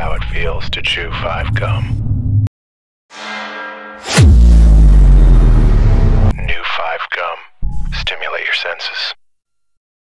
how it feels to chew 5 gum. New 5 gum. Stimulate your senses.